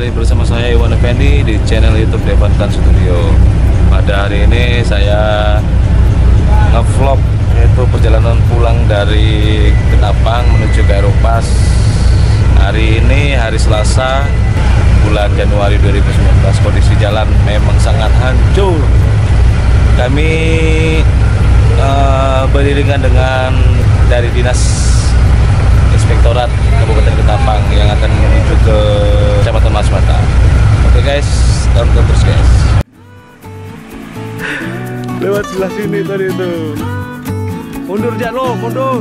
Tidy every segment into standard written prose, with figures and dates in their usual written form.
kembali bersama saya Iwan Effendi di channel YouTube Devantan Studio. Pada hari ini saya nge-vlog yaitu perjalanan pulang dari Ketapang menuju ke Aeropas. Hari ini hari Selasa, bulan Januari 2019. Kondisi jalan memang sangat hancur. Kami beriringan dengan dari Dinas Inspektorat Kabupaten Ketapang yang akan menuju ke Kecamatan Masmata. Oke guys, tonton terus guys. Lewat sebelah sini tadi itu. Mundur Jano, mundur.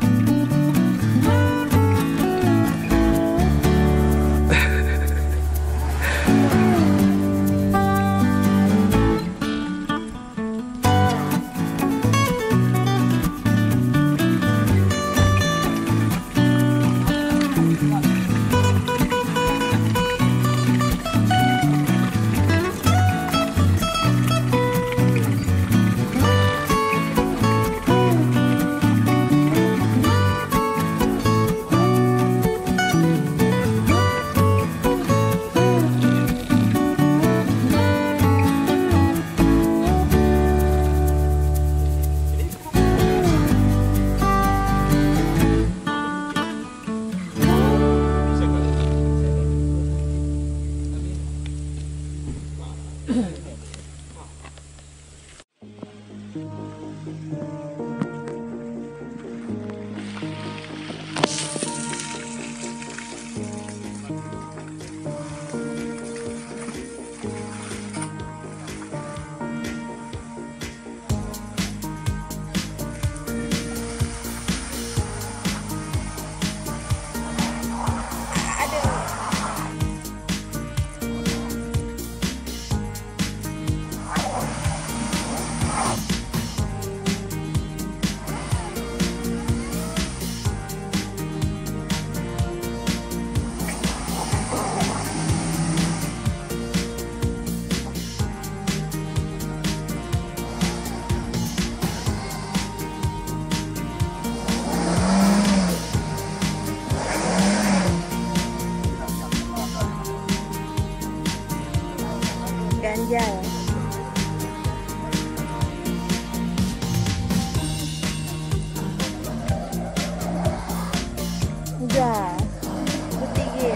Ganjal. Udah, ketiga.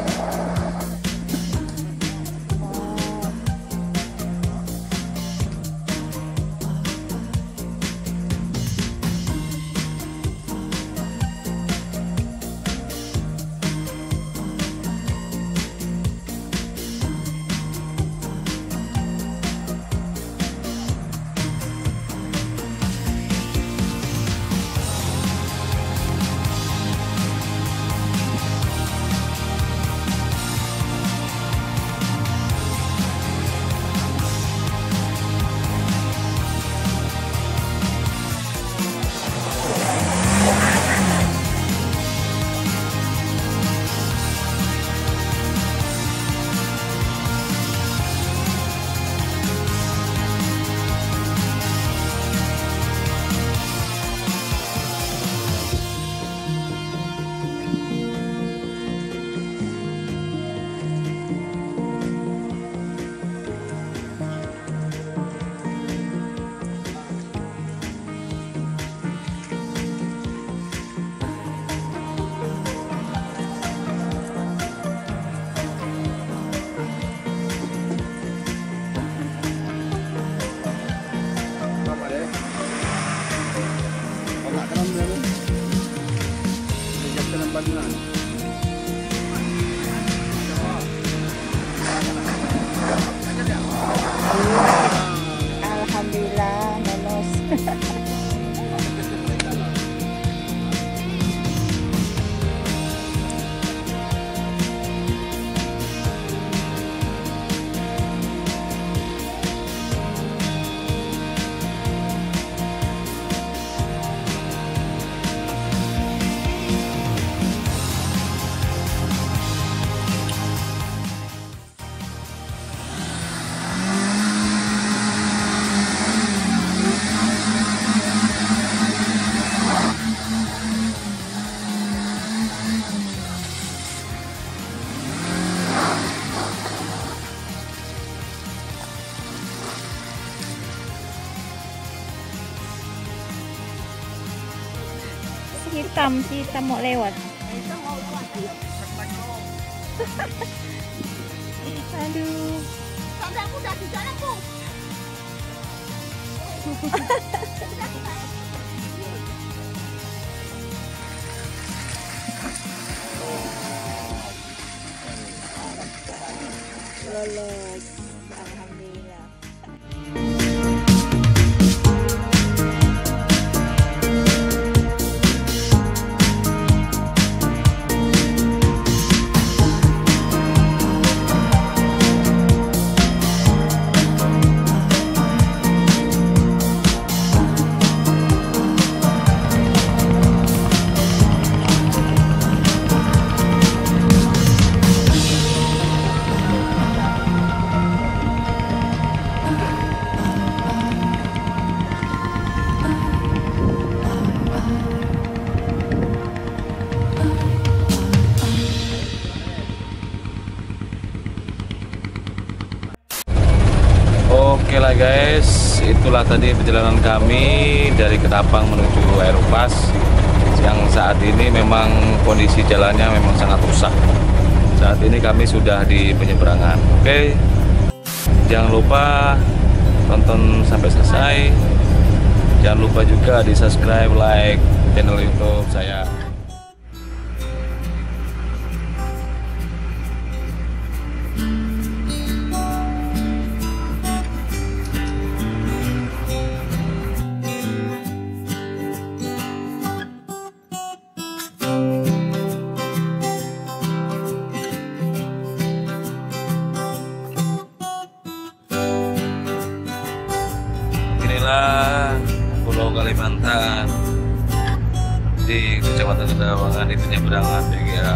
hitam mau lewat. Aduh. Sampai aku udah di jalan, Bu. Lolos. Alhamdulillah. Oke lah guys, itulah tadi perjalanan kami dari Ketapang menuju Aeropas yang saat ini memang kondisi jalannya memang sangat rusak. Saat ini kami sudah di penyeberangan. Oke, jangan lupa tonton sampai selesai. Jangan lupa juga di subscribe, like channel YouTube saya. Inilah Pulau Kalimantan di Kecamatan Kedawangan di penyeberangan BGA.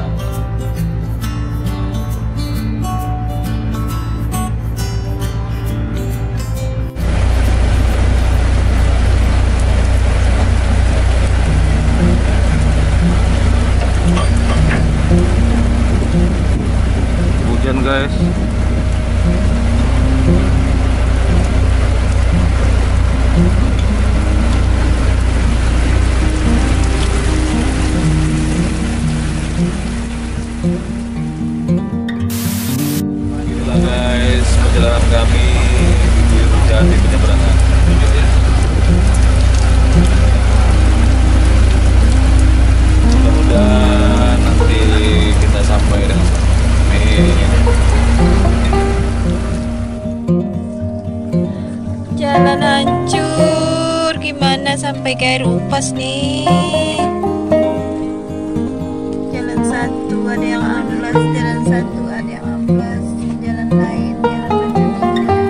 Hujan guys. Itulah guys perjalanan kami di hujan di penyeberangan. Mudah-mudahan nanti kita sampai dengan Jalan hancur. Gimana sampai ke Aeropas nih? Jalan satu ada yang amblas, jalan satu ada yang amblas, jalan lain jalan macam-macam.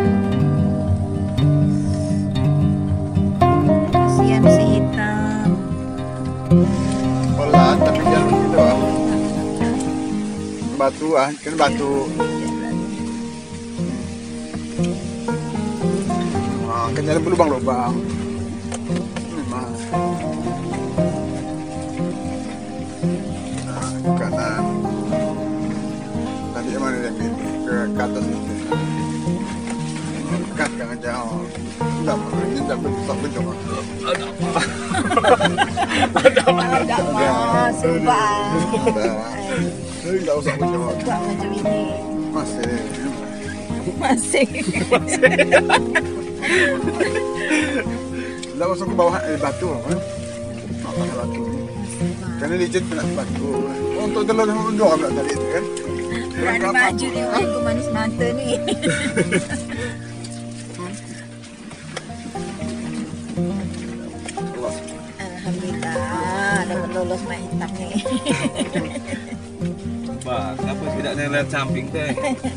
Kasihan si hitam. Pelan tapi jalan gitu ah. Batu ah, kan batu. Kan jalan berlubang-lubang. Memang. Nah, ke kanan. Tadi mana yang ini? Ke atas itu. Dekat jangan jauh. Tidak perlu ini tak betul. Ada mas, subah. Tidak usah menjawab. Subah macam ini. Masih. Tidak usah ke bawah batu kan? Apa batu? Karena licin kena batu. Untuk telur yang dua orang tadi itu kan? Berani maju nih, aku manis mata nih. Alhamdulillah, dapat lolos main hitam nih. Bah, kenapa tidak lihat samping teh?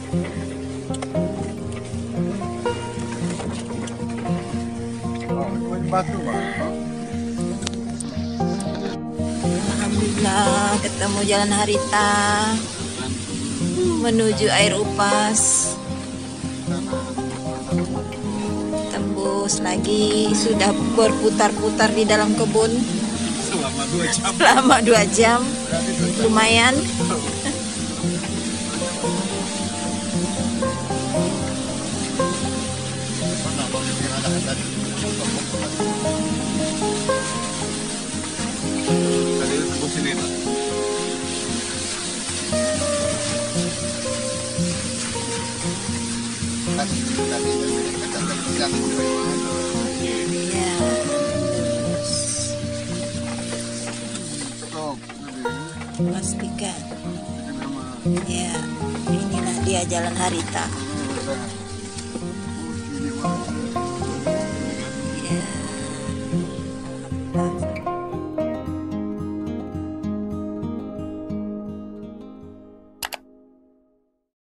Batu bang. Alhamdulillah ketemu jalan Harita menuju Aeropas. Tembus lagi, sudah berputar-putar di dalam kebun selama 2 jam. Lumayan. Tadi sini Pak. Iya. Stop. Pastikan. Ya, inilah dia Jalan Harita. Ini